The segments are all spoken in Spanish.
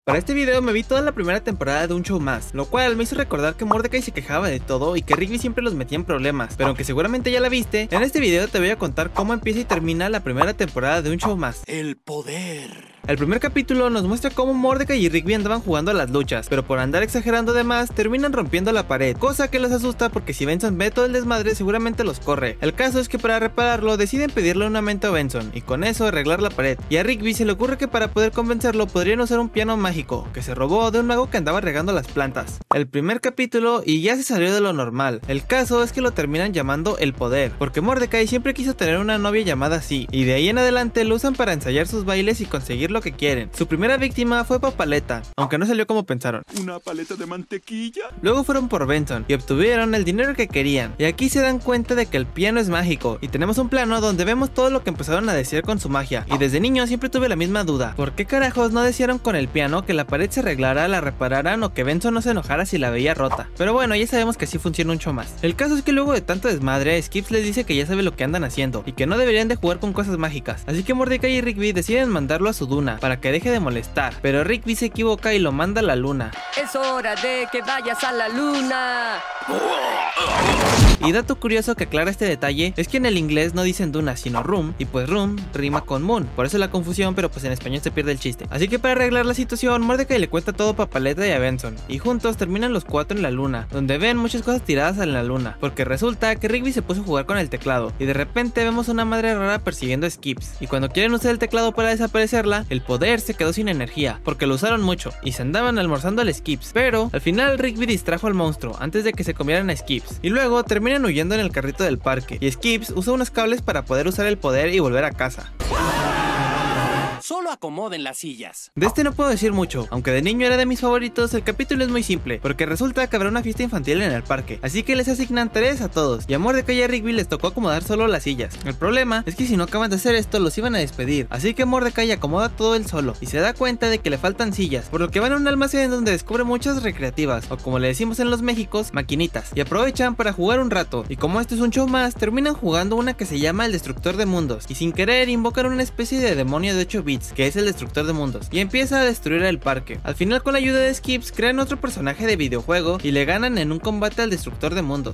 Para este video me vi toda la primera temporada de Un Show Más, lo cual me hizo recordar que Mordecai se quejaba de todo y que Rigby siempre los metía en problemas, pero aunque seguramente ya la viste, en este video te voy a contar cómo empieza y termina la primera temporada de Un Show Más. El poder. El primer capítulo nos muestra cómo Mordecai y Rigby andaban jugando a las luchas, pero por andar exagerando de más terminan rompiendo la pared, cosa que los asusta porque si Benson ve todo el desmadre seguramente los corre. El caso es que para repararlo deciden pedirle un aumento a Benson y con eso arreglar la pared, y a Rigby se le ocurre que para poder convencerlo podrían usar un piano mágico que se robó de un mago que andaba regando las plantas. El primer capítulo y ya se salió de lo normal. El caso es que lo terminan llamando El Poder, porque Mordecai siempre quiso tener una novia llamada así, y de ahí en adelante lo usan para ensayar sus bailes y conseguir lo que quieren. Su primera víctima fue Papaleta, aunque no salió como pensaron. ¿Una paleta de mantequilla? Luego fueron por Benson y obtuvieron el dinero que querían, y aquí se dan cuenta de que el piano es mágico, y tenemos un plano donde vemos todo lo que empezaron a decir con su magia, y desde niño siempre tuve la misma duda, ¿por qué carajos no desearon con el piano que la pared se arreglara, la repararan o que Benson no se enojara si la veía rota? Pero bueno, ya sabemos que así funciona Un Show Más. El caso es que luego de tanto desmadre, Skips les dice que ya sabe lo que andan haciendo y que no deberían de jugar con cosas mágicas, así que Mordecai y Rigby deciden mandarlo a su duna para que deje de molestar, pero Rigby se equivoca y lo manda a la luna. Es hora de que vayas a la luna. Y dato curioso que aclara este detalle es que en el inglés no dicen duna sino room, y pues room rima con moon, por eso la confusión, pero pues en español se pierde el chiste. Así que para arreglar la situación, Mordecai le cuenta todo a Papaleta y a Benson, y juntos terminan los cuatro en la luna, donde ven muchas cosas tiradas en la luna, porque resulta que Rigby se puso a jugar con el teclado, y de repente vemos una madre rara persiguiendo a Skips, y cuando quieren usar el teclado para desaparecerla, el poder se quedó sin energía, porque lo usaron mucho, y se andaban almorzando al Skips, pero al final Rigby distrajo al monstruo antes de que se comieran a Skips, y luego terminan huyendo en el carrito del parque, y Skips usa unos cables para poder usar el poder y volver a casa. Solo acomoden las sillas. De este no puedo decir mucho, aunque de niño era de mis favoritos. El capítulo es muy simple, porque resulta que habrá una fiesta infantil en el parque, así que les asignan tareas a todos, y a Mordecai y a Rigby les tocó acomodar solo las sillas. El problema es que si no acaban de hacer esto los iban a despedir, así que Mordecai acomoda todo él solo, y se da cuenta de que le faltan sillas, por lo que van a un almacén donde descubre muchas recreativas, o como le decimos en los Méxicos, maquinitas, y aprovechan para jugar un rato, y como esto es un show más, terminan jugando una que se llama el Destructor de Mundos, y sin querer invocan una especie de demonio de 8 bits, que es el Destructor de Mundos, y empieza a destruir el parque. Al final, con la ayuda de Skips, crean otro personaje de videojuego y le ganan en un combate al Destructor de Mundos.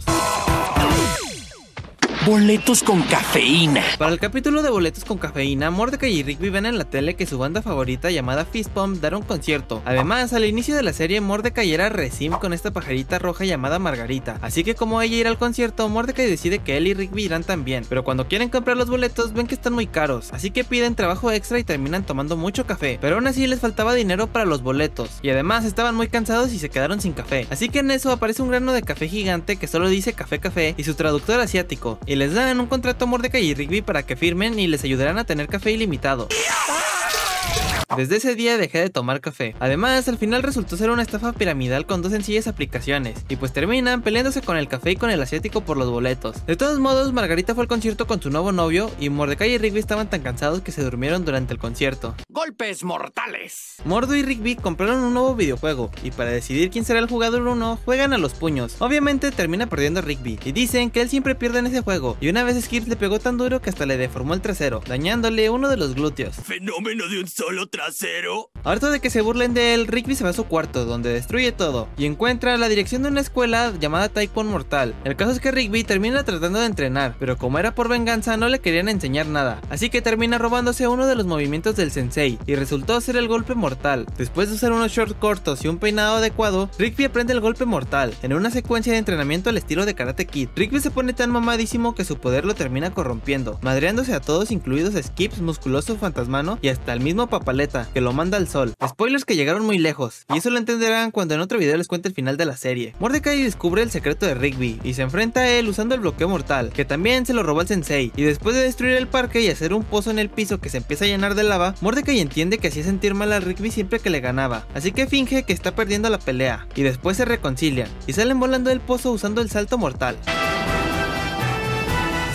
Boletos con cafeína. Para el capítulo de Boletos con Cafeína, Mordecai y Rigby ven en la tele que su banda favorita llamada Fist Pump dará un concierto. Además, al inicio de la serie, Mordecai era resim con esta pajarita roja llamada Margarita, así que como ella irá al concierto, Mordecai decide que él y Rigby irán también, pero cuando quieren comprar los boletos ven que están muy caros, así que piden trabajo extra y terminan tomando mucho café, pero aún así les faltaba dinero para los boletos, y además estaban muy cansados y se quedaron sin café, así que en eso aparece un grano de café gigante que solo dice café café y su traductor asiático, y les dan un contrato a Mordecai y Rigby para que firmen y les ayudarán a tener café ilimitado. Desde ese día dejé de tomar café. Además, al final resultó ser una estafa piramidal con dos sencillas aplicaciones, y pues terminan peleándose con el café y con el asiático por los boletos. De todos modos, Margarita fue al concierto con su nuevo novio, y Mordecai y Rigby estaban tan cansados que se durmieron durante el concierto. Golpes mortales. Mordo y Rigby compraron un nuevo videojuego, y para decidir quién será el jugador 1, juegan a los puños. Obviamente termina perdiendo Rigby, y dicen que él siempre pierde en ese juego, y una vez Skips le pegó tan duro que hasta le deformó el trasero, dañándole uno de los glúteos. Fenómeno de un solo trasero. Harto de que se burlen de él, Rigby se va a su cuarto, donde destruye todo, y encuentra la dirección de una escuela llamada Taekwondo Mortal. El caso es que Rigby termina tratando de entrenar, pero como era por venganza no le querían enseñar nada, así que termina robándose uno de los movimientos del sensei, y resultó ser el golpe mortal. Después de usar unos shorts cortos y un peinado adecuado, Rigby aprende el golpe mortal, en una secuencia de entrenamiento al estilo de Karate Kid. Rigby se pone tan mamadísimo que su poder lo termina corrompiendo, madreándose a todos incluidos a Skips, Musculoso, Fantasmano y hasta el mismo Papaleta, que lo manda al sol. Spoilers que llegaron muy lejos, y eso lo entenderán cuando en otro video les cuente el final de la serie. Mordecai descubre el secreto de Rigby y se enfrenta a él usando el bloqueo mortal, que también se lo robó el sensei, y después de destruir el parque y hacer un pozo en el piso que se empieza a llenar de lava, Mordecai entiende que hacía sentir mal a Rigby siempre que le ganaba, así que finge que está perdiendo la pelea, y después se reconcilian, y salen volando del pozo usando el salto mortal.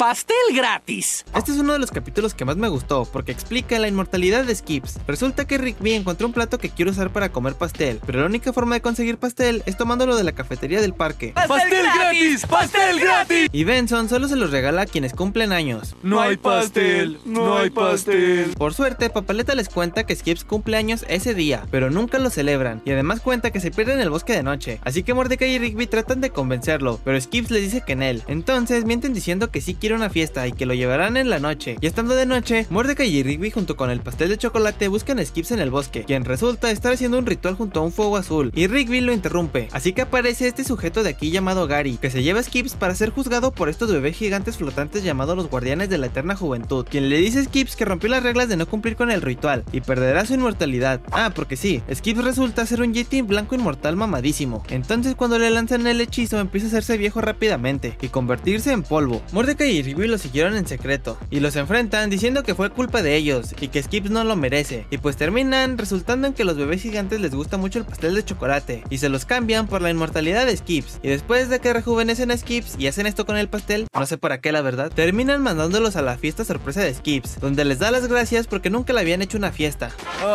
¡Pastel gratis! Este es uno de los capítulos que más me gustó, porque explica la inmortalidad de Skips. Resulta que Rigby encontró un plato que quiere usar para comer pastel, pero la única forma de conseguir pastel es tomándolo de la cafetería del parque. ¡Pastel gratis! ¡Pastel gratis! Y Benson solo se los regala a quienes cumplen años. No hay pastel, no hay pastel. Por suerte, Papaleta les cuenta que Skips cumple años ese día, pero nunca lo celebran, y además cuenta que se pierde en el bosque de noche. Así que Mordecai y Rigby tratan de convencerlo, pero Skips les dice que en él. Entonces mienten diciendo que sí quiere una fiesta y que lo llevarán en la noche. Y estando de noche, Mordecai y Rigby junto con el pastel de chocolate buscan a Skips en el bosque, quien resulta estar haciendo un ritual junto a un fuego azul, y Rigby lo interrumpe. Así que aparece este sujeto de aquí llamado Gary, que se lleva a Skips para ser juzgado por estos bebés gigantes flotantes llamados los guardianes de la eterna juventud, quien le dice a Skips que rompió las reglas de no cumplir con el ritual y perderá su inmortalidad. Ah, porque sí, Skips resulta ser un Yeti blanco inmortal mamadísimo. Entonces cuando le lanzan el hechizo empieza a hacerse viejo rápidamente y convertirse en polvo. Mordecai y Rigby lo siguieron en secreto y los enfrentan diciendo que fue culpa de ellos y que Skips no lo merece, y pues terminan resultando en que los bebés gigantes les gusta mucho el pastel de chocolate y se los cambian por la inmortalidad de Skips. Y después de que rejuvenecen a Skips y hacen esto con el pastel, no sé para qué la verdad, terminan mandándolos a la fiesta sorpresa de Skips, donde les da las gracias porque nunca le habían hecho una fiesta.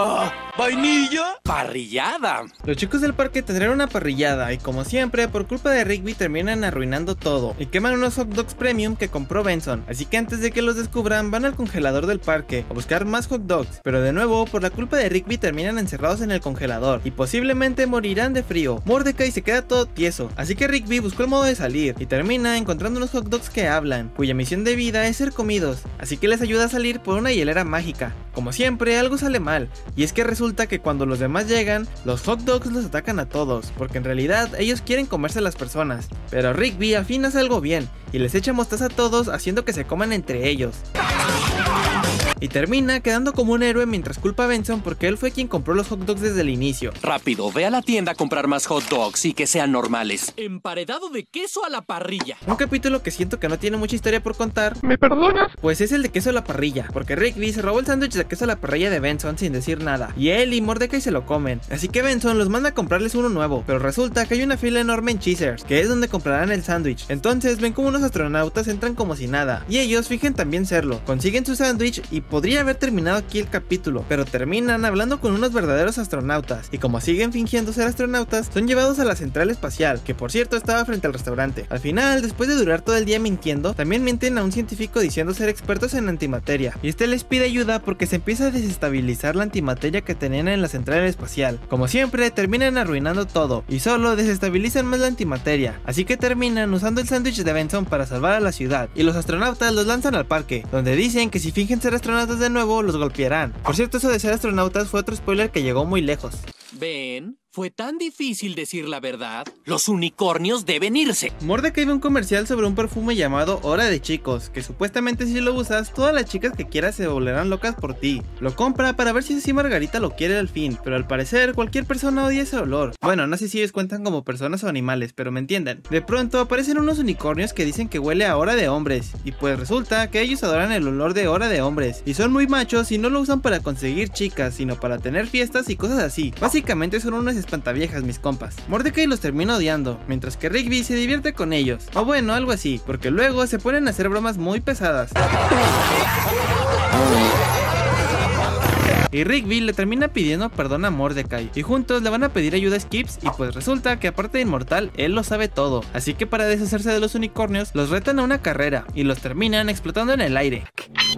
¿Vainilla? ¡Parrillada! Los chicos del parque tendrán una parrillada y como siempre por culpa de Rigby terminan arruinando todo y queman unos hot dogs premium que compró Benson, así que antes de que los descubran van al congelador del parque a buscar más hot dogs, pero de nuevo por la culpa de Rigby terminan encerrados en el congelador y posiblemente morirán de frío. Mordecai se queda todo tieso, así que Rigby buscó el modo de salir y termina encontrando unos hot dogs que hablan, cuya misión de vida es ser comidos, así que les ayuda a salir por una hielera mágica. Como siempre algo sale mal, y es que resulta que cuando los demás llegan, los hot dogs los atacan a todos, porque en realidad ellos quieren comerse a las personas, pero Rigby al fin hace algo bien y les echa mostaza a todos haciendo que se coman entre ellos. Y termina quedando como un héroe mientras culpa a Benson porque él fue quien compró los hot dogs desde el inicio. Rápido, ve a la tienda a comprar más hot dogs y que sean normales. Emparedado de queso a la parrilla. Un capítulo que siento que no tiene mucha historia por contar. ¿Me perdonas? Pues es el de queso a la parrilla, porque Rigby se robó el sándwich de queso a la parrilla de Benson sin decir nada, y él y Mordecai se lo comen. Así que Benson los manda a comprarles uno nuevo, pero resulta que hay una fila enorme en Cheezers, que es donde comprarán el sándwich. Entonces ven como unos astronautas entran como si nada, y ellos fingen también serlo. Consiguen su sándwich y podría haber terminado aquí el capítulo, pero terminan hablando con unos verdaderos astronautas, y como siguen fingiendo ser astronautas, son llevados a la central espacial, que por cierto estaba frente al restaurante. Al final, después de durar todo el día mintiendo, también mienten a un científico diciendo ser expertos en antimateria, y este les pide ayuda porque se empieza a desestabilizar la antimateria que tenían en la central espacial. Como siempre, terminan arruinando todo, y solo desestabilizan más la antimateria, así que terminan usando el sándwich de Benson para salvar a la ciudad, y los astronautas los lanzan al parque, donde dicen que si fingen ser astronautas de nuevo, los golpearán. Por cierto, eso de ser astronautas fue otro spoiler que llegó muy lejos. ¿Ven? ¿Fue tan difícil decir la verdad? Los unicornios deben irse. Mordecai ve un comercial sobre un perfume llamado Hora de Chicos, que supuestamente si lo usas, todas las chicas que quieras se volverán locas por ti. Lo compra para ver si así Margarita lo quiere al fin, pero al parecer cualquier persona odia ese olor. Bueno, no sé si ellos cuentan como personas o animales, pero me entienden. De pronto aparecen unos unicornios que dicen que huele a hora de hombres, y pues resulta que ellos adoran el olor de hora de hombres, y son muy machos y no lo usan para conseguir chicas, sino para tener fiestas y cosas así. Básicamente son unos espantaviejas, mis compas. Mordecai los termina odiando, mientras que Rigby se divierte con ellos. O bueno, algo así, porque luego se ponen a hacer bromas muy pesadas. Y Rigby le termina pidiendo perdón a Mordecai, y juntos le van a pedir ayuda a Skips, y pues resulta que aparte de inmortal, él lo sabe todo. Así que para deshacerse de los unicornios, los retan a una carrera, y los terminan explotando en el aire.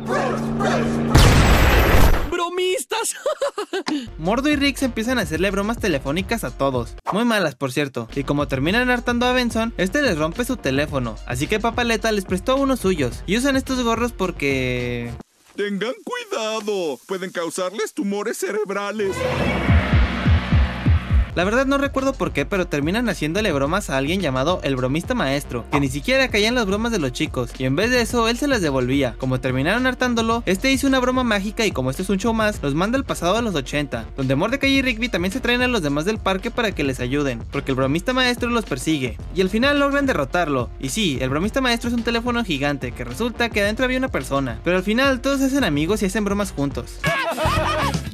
¡Bromistas! Mordo y Rick se empiezan a hacerle bromas telefónicas a todos, muy malas por cierto, y como terminan hartando a Benson, este les rompe su teléfono, así que Papaleta les prestó uno suyos, y usan estos gorros porque... Tengan cuidado, pueden causarles tumores cerebrales. La verdad no recuerdo por qué, pero terminan haciéndole bromas a alguien llamado el bromista maestro, que ni siquiera caía en las bromas de los chicos, y en vez de eso, él se las devolvía. Como terminaron hartándolo, este hizo una broma mágica y como este es un show más, los manda al pasado a los 80, donde Mordecai y Rigby también se traen a los demás del parque para que les ayuden, porque el bromista maestro los persigue, y al final logran derrotarlo. Y sí, el bromista maestro es un teléfono gigante, que resulta que adentro había una persona, pero al final todos se hacen amigos y hacen bromas juntos.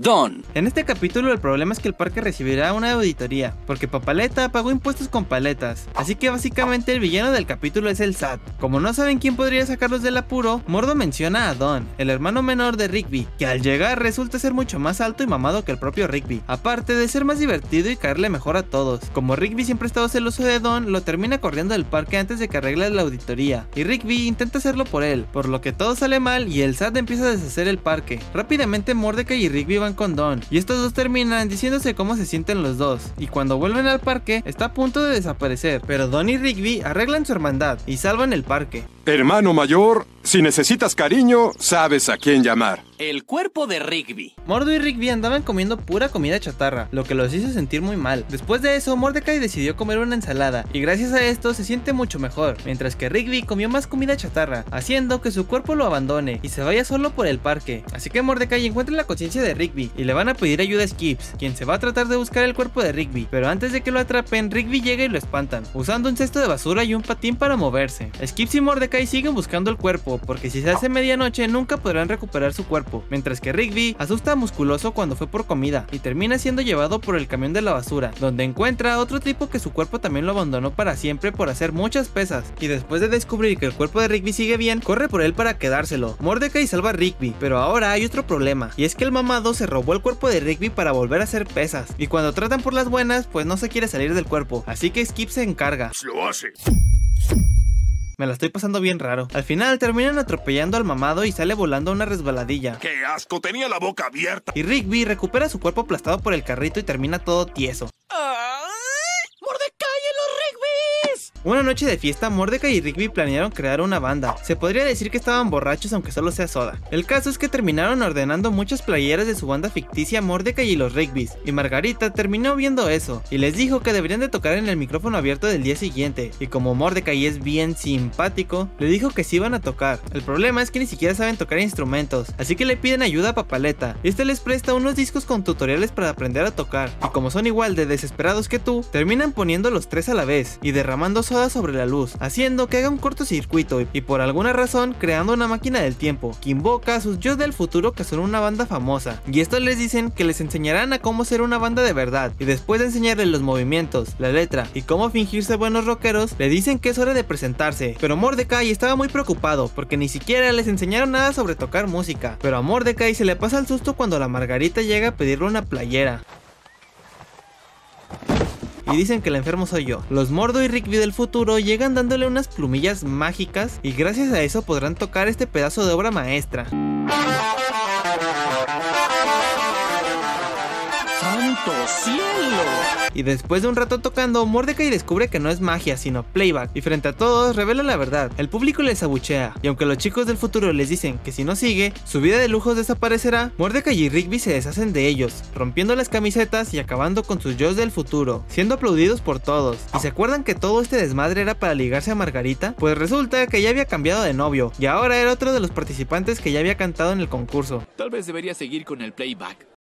Don. En este capítulo el problema es que el parque recibirá una auditoría, porque Papaleta pagó impuestos con paletas, así que básicamente el villano del capítulo es el SAT. Como no saben quién podría sacarlos del apuro, Mordo menciona a Don, el hermano menor de Rigby, que al llegar resulta ser mucho más alto y mamado que el propio Rigby, aparte de ser más divertido y caerle mejor a todos. Como Rigby siempre ha estado celoso de Don, lo termina corriendo del parque antes de que arregle la auditoría, y Rigby intenta hacerlo por él, por lo que todo sale mal y el SAT empieza a deshacer el parque. Rápidamente Mordecai y Rigby van con Don, y estos dos terminan diciéndose cómo se sienten los dos, y cuando vuelven al parque está a punto de desaparecer, pero Don y Rigby arreglan su hermandad y salvan el parque. Hermano mayor, si necesitas cariño, sabes a quién llamar. El cuerpo de Rigby. Mordo y Rigby andaban comiendo pura comida chatarra, lo que los hizo sentir muy mal. Después de eso, Mordecai decidió comer una ensalada, y gracias a esto se siente mucho mejor, mientras que Rigby comió más comida chatarra, haciendo que su cuerpo lo abandone y se vaya solo por el parque. Así que Mordecai encuentra la conciencia de Rigby y le van a pedir ayuda a Skips, quien se va a tratar de buscar el cuerpo de Rigby, pero antes de que lo atrapen, Rigby llega y lo espantan, usando un cesto de basura y un patín para moverse. Skips y Mordecai siguen buscando el cuerpo, porque si se hace medianoche nunca podrán recuperar su cuerpo, mientras que Rigby asusta a Musculoso cuando fue por comida y termina siendo llevado por el camión de la basura, donde encuentra a otro tipo que su cuerpo también lo abandonó para siempre por hacer muchas pesas, y después de descubrir que el cuerpo de Rigby sigue bien, corre por él para quedárselo. Mordecai salva a Rigby, pero ahora hay otro problema, y es que el mamado se robó el cuerpo de Rigby para volver a hacer pesas, y cuando tratan por las buenas, pues no se quiere salir del cuerpo, así que Skip se encarga. Lo hace. Me la estoy pasando bien raro. Al final terminan atropellando al mamado y sale volando a una resbaladilla. ¡Qué asco! Tenía la boca abierta. Y Rigby recupera su cuerpo aplastado por el carrito y termina todo tieso. ¡Mordecai y los Rigbys! Una noche de fiesta, Mordecai y Rigby planearon crear una banda. Se podría decir que estaban borrachos aunque solo sea soda. El caso es que terminaron ordenando muchas playeras de su banda ficticia Mordecai y los Rigbys, y Margarita terminó viendo eso, y les dijo que deberían de tocar en el micrófono abierto del día siguiente, y como Mordecai es bien simpático, le dijo que sí iban a tocar. El problema es que ni siquiera saben tocar instrumentos, así que le piden ayuda a Papaleta. Este les presta unos discos con tutoriales para aprender a tocar, y como son igual de desesperados que tú, terminan poniendo los tres a la vez, y derramando soda sobre la luz, haciendo que haga un cortocircuito y por alguna razón creando una máquina del tiempo, que invoca a sus yo del futuro que son una banda famosa, y estos les dicen que les enseñarán a cómo ser una banda de verdad, y después de enseñarles los movimientos, la letra y cómo fingirse buenos rockeros, le dicen que es hora de presentarse, pero Mordecai estaba muy preocupado porque ni siquiera les enseñaron nada sobre tocar música, pero a Mordecai se le pasa el susto cuando la Margarita llega a pedirle una playera. Y dicen que el enfermo soy yo. Los Mordo y Rigby del futuro llegan dándole unas plumillas mágicas y gracias a eso podrán tocar este pedazo de obra maestra. ¡Santo cielo! Y después de un rato tocando, Mordecai descubre que no es magia, sino playback, y frente a todos revela la verdad. El público les abuchea, y aunque los chicos del futuro les dicen que si no sigue, su vida de lujos desaparecerá, Mordecai y Rigby se deshacen de ellos, rompiendo las camisetas y acabando con sus yo's del futuro, siendo aplaudidos por todos. ¿Y se acuerdan que todo este desmadre era para ligarse a Margarita? Pues resulta que ya había cambiado de novio, y ahora era otro de los participantes que ya había cantado en el concurso. Tal vez debería seguir con el playback.